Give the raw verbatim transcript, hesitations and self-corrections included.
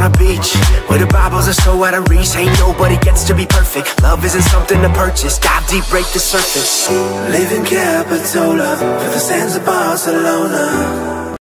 a beach where the Bibles are so out of reach. Ain't nobody gets to be perfect. Love isn't something to purchase. Dive deep, break the surface. Live in Capitola, for the sands of Barcelona.